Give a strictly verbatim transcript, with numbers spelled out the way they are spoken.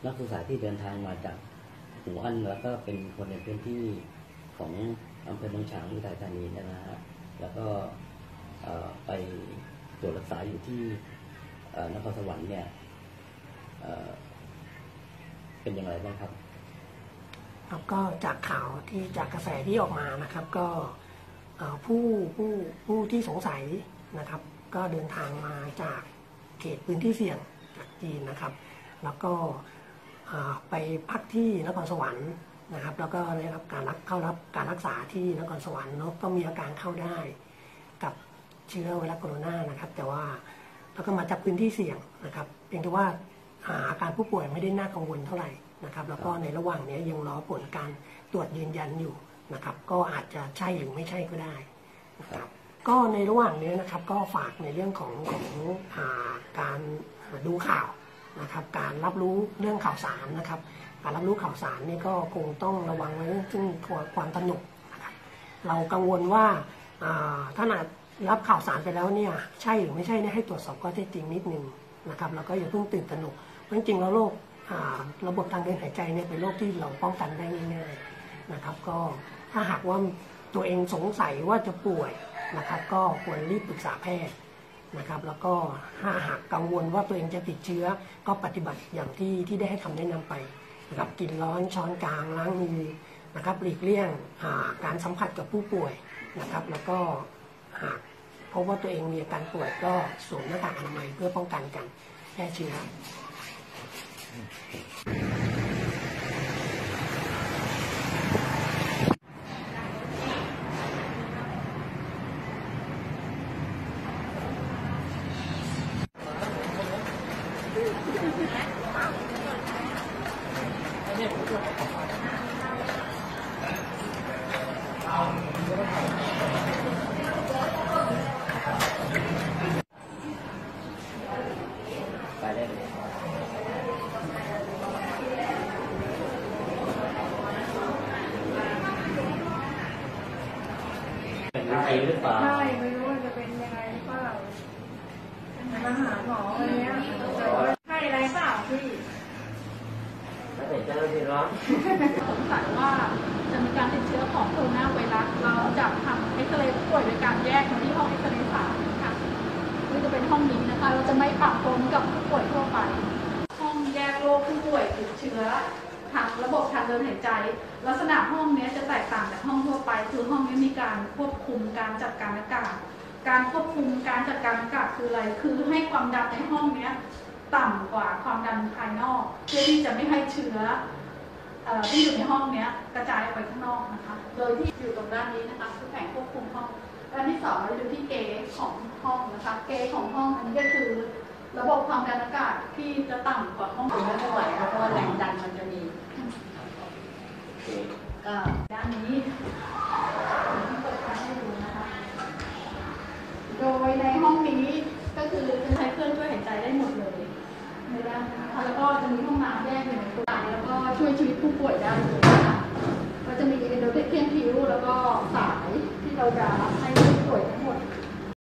นักศึกษาที่เดินทางมาจากอู่ฮั่นแล้วก็เป็นคนในพื้นที่ของอำเภอหนองฉางอุทัยธานีนะฮะแล้วก็ไปตรวจรักษาอยู่ที่นครสวรรค์เนี่ยเป็นอย่างไรบ้างครับแล้วก็จากข่าวที่จากกระแสที่ออกมานะครับก็ผู้ผู้ผู้ที่สงสัยนะครับก็เดินทางมาจากเขตพื้นที่เสี่ยงจากจีนนะครับแล้วก็ไปพักที่นครสวรรค์นะครับแล้วก็ได้รับการรักเข้ารับการรักษาที่นครสวรรค์แล้วก็มีอาการเข้าได้กับเชื้อไวรัสโคโรนานะครับแต่ว่าแล้วก็มาจากพื้นที่เสี่ยงนะครับเพียงแต่ว่าอาการผู้ป่วยไม่ได้น่ากังวลเท่าไหร่นะครับแล้วก็ในระหว่างนี้ยังรอผลการตรวจยืนยันอยู่นะครับก็อาจจะใช่หรือไม่ใช่ก็ได้นะครับก็ในระหว่างนี้นะครับก็ฝากในเรื่องของของการดูข่าวนะครับการรับรู้เรื่องข่าวสารนะครับการรับรู้ข่าวสารนี่ก็คงต้องระวังไว้ซึ่งความตระหนกนะครับเรากังวลว่าถ้ารับข่าวสารไปแล้วเนี่ยใช่หรือไม่ใช่เนี่ยให้ตรวจสอบข้อเท็จจริงนิดนึงนะครับแล้วก็อย่าเพิ่งตื่นตระหนกเพราะจริงๆแล้วโรคระบบทางเดินหายใจเนี่ยเป็นโรคที่เราป้องกันได้ง่ายๆนะครับก็ถ้าหากว่าตัวเองสงสัยว่าจะป่วยนะครับก็ควรรีบปรึกษาแพทย์นะครับแล้วก็ถ้าหากกังวลว่าตัวเองจะติดเชื้อก็ปฏิบัติอย่างที่ที่ได้ให้คำแนะนำไปนะครับกินร้อนช้อนกลางล้างมือนะครับหลีกเลี่ยงการสัมผัสกับผู้ป่วยนะครับแล้วก็หากพบว่าตัวเองมีอาการป่วยก็สวมหน้ากากอนามัยเพื่อป้องกันการแพร่เชื้อไปได้เลยเป็นอะไรหรือเปล่าใช่ไม่รู้ว่าจะเป็นยังไงหรือเปล่ามาหาหมออะไรเงี้ยใช่อะไรเปล่าพี่แล้วเป็นเจ้าหน้าที่ร้อนสงสัยว่าจะมีการติดเชื้อของโคโรนาไวรัสเราจะทำเอ็กซเรย์ผู้ป่วยโดยการแยกมาที่ห้องเอ็กซเรย์สามค่ะนี่จะเป็นห้องนี้นะคะเราจะไม่ปะปนกับผู้ป่วยทั่วไปห้องแยกโรคผู้ป่วยติดเชื้อทางระบบทางเดินหายใจลักษณะห้องนี้จะแตกต่างจากห้องทั่วไปคือห้องนี้มีการควบคุมการจัดการอากาศการควบคุมการจัดการอากาศคืออะไรคือให้ความดันในห้องนี้ต่ำกว่าความดันภายนอกเพื่อที่จะไม่ให้เชื้อที่อยู่ในห้องนี้กระจายออกไปข้างนอกนะคะโดยที่อยู่ตรงด้านนี้นะคะคือแผงควบคุมห้องด้านที่สองเราดูที่เกจของห้องนะคะเกจของห้องอันนี้ก็คือระบบความดันอากาศที่จะต่ำกว่าห้องอื่นไม่ไหวเพราะว่าแรงดันมันจะมีก็ด้านนี้ที่เปิดให้ดูนะคะโดยในห้องนี้ก็คือจะใช้เครื่องช่วยหายใจได้หมดเลยในด้านนะคะแล้วก็จะมีห้องน้ำแยกอยู่ในตัวแล้วก็ช่วยชีวิตผู้ป่วยได้เลยนะคะก็จะมีเอนโดเทคเทียนพิวแล้วก็สายที่เราจะ